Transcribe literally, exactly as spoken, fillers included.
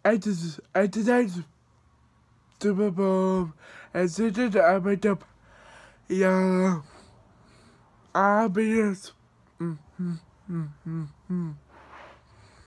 I just, I tonight's Super Bowl, and since I made up, yeah, I'll be just, mm, mm, mm, mm, mm.